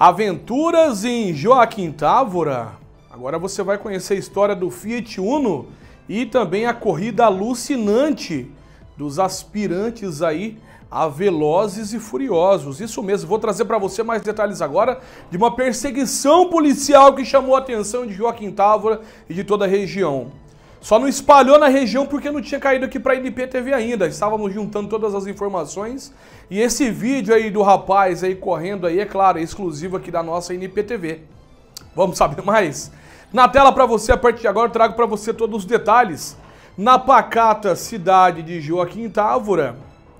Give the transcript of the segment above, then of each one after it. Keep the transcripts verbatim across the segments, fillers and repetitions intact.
Aventuras em Joaquim Távora. Agora você vai conhecer a história do Fiat Uno e também a corrida alucinante dos aspirantes aí a Velozes e Furiosos. Isso mesmo, vou trazer para você mais detalhes agora de uma perseguição policial que chamou a atenção de Joaquim Távora e de toda a região. Só não espalhou na região porque não tinha caído aqui para a N P T V ainda. Estávamos juntando todas as informações e esse vídeo aí do rapaz aí correndo aí, é claro, é exclusivo aqui da nossa N P T V. Vamos saber mais? Na tela para você, a partir de agora eu trago para você todos os detalhes. Na pacata cidade de Joaquim Távora,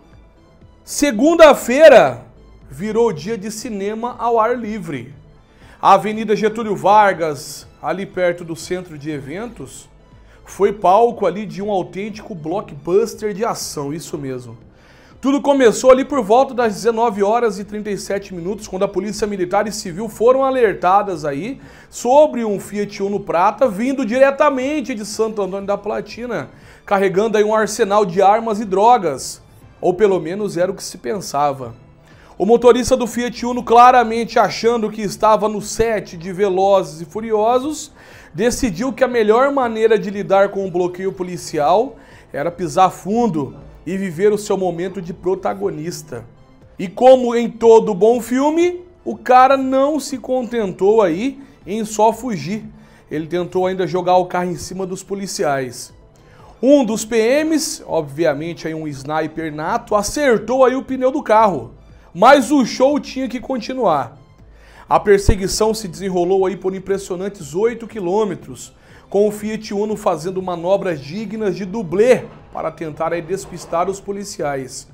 segunda-feira virou dia de cinema ao ar livre. A Avenida Getúlio Vargas, ali perto do centro de eventos, foi palco ali de um autêntico blockbuster de ação, isso mesmo. Tudo começou ali por volta das dezenove horas e trinta e sete minutos, quando a Polícia Militar e Civil foram alertadas aí sobre um Fiat Uno Prata vindo diretamente de Santo Antônio da Platina, carregando aí um arsenal de armas e drogas, ou pelo menos era o que se pensava. O motorista do Fiat Uno, claramente achando que estava no set de Velozes e Furiosos, decidiu que a melhor maneira de lidar com o bloqueio policial era pisar fundo e viver o seu momento de protagonista. E como em todo bom filme, o cara não se contentou aí em só fugir. Ele tentou ainda jogar o carro em cima dos policiais. Um dos P Ms, obviamente aí um sniper nato, acertou aí o pneu do carro. Mas o show tinha que continuar. A perseguição se desenrolou aí por impressionantes oito quilômetros, com o Fiat Uno fazendo manobras dignas de dublê para tentar aí despistar os policiais.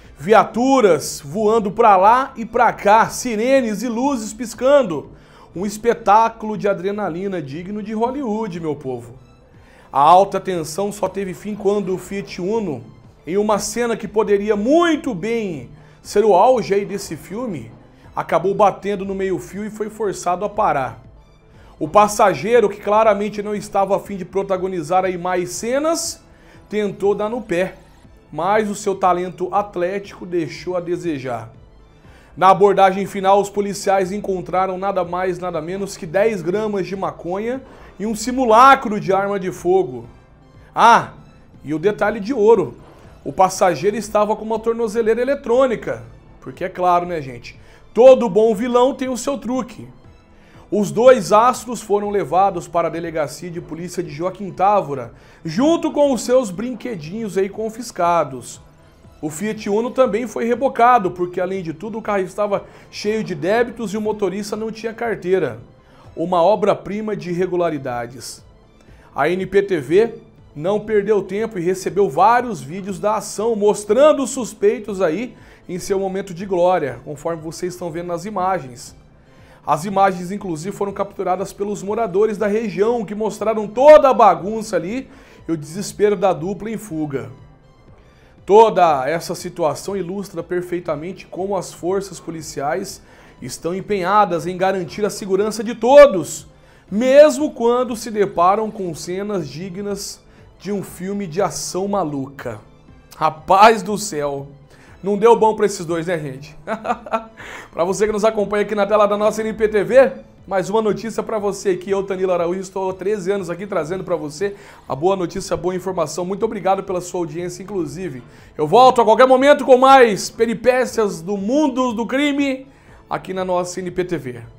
Viaturas voando para lá e para cá, sirenes e luzes piscando. Um espetáculo de adrenalina digno de Hollywood, meu povo. A alta tensão só teve fim quando o Fiat Uno, em uma cena que poderia muito bem ser o auge aí desse filme, acabou batendo no meio-fio e foi forçado a parar. O passageiro, que claramente não estava a fim de protagonizar aí mais cenas, tentou dar no pé, mas o seu talento atlético deixou a desejar. Na abordagem final, os policiais encontraram nada mais, nada menos que dez gramas de maconha e um simulacro de arma de fogo. Ah, e o detalhe de ouro, o passageiro estava com uma tornozeleira eletrônica, porque é claro, né, gente? Todo bom vilão tem o seu truque. Os dois astros foram levados para a delegacia de polícia de Joaquim Távora, junto com os seus brinquedinhos aí confiscados. O Fiat Uno também foi rebocado, porque além de tudo o carro estava cheio de débitos e o motorista não tinha carteira. Uma obra-prima de irregularidades. A N P T V não perdeu tempo e recebeu vários vídeos da ação, mostrando os suspeitos aí em seu momento de glória, conforme vocês estão vendo nas imagens. As imagens, inclusive, foram capturadas pelos moradores da região, que mostraram toda a bagunça ali e o desespero da dupla em fuga. Toda essa situação ilustra perfeitamente como as forças policiais estão empenhadas em garantir a segurança de todos, mesmo quando se deparam com cenas dignas de um filme de ação maluca. Rapaz do céu! Não deu bom para esses dois, né, gente? Para você que nos acompanha aqui na tela da nossa N P T V, mais uma notícia para você aqui. Eu, Danilo Araújo, estou há treze anos aqui trazendo para você a boa notícia, a boa informação. Muito obrigado pela sua audiência, inclusive. Eu volto a qualquer momento com mais peripécias do mundo do crime aqui na nossa N P T V.